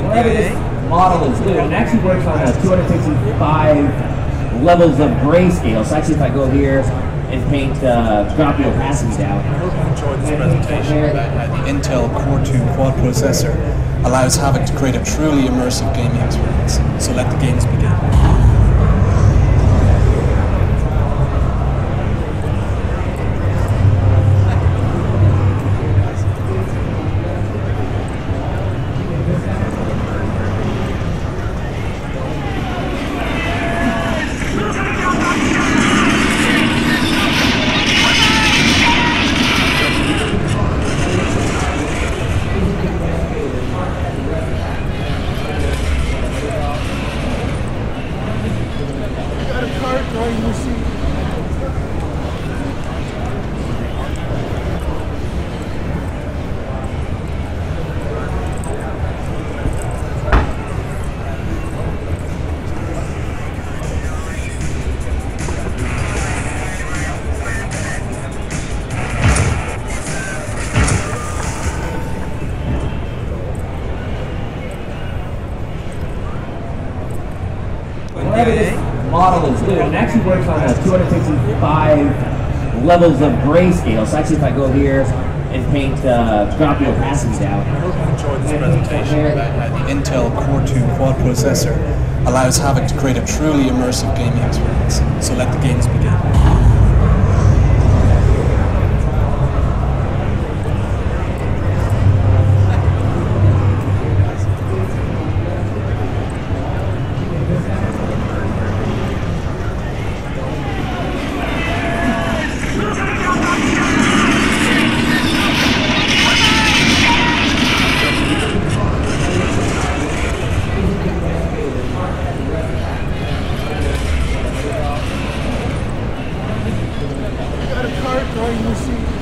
whatever this model is doing, it actually works on a 265 levels of grayscale. So actually if I go here and paint drop the opacity down. I hope you enjoyed this presentation about how the Intel Core 2 quad processor allows Havok to create a truly immersive gaming experience. So let the games begin. Whatever this model is doing, it actually works on a 265 levels of grayscale. So actually if I go here and paint drop the opacity down. I hope you enjoyed this presentation about how the Intel Core 2 quad processor allows Havok to create a truly immersive gaming experience. So let the games begin. Got a cart drawing machine.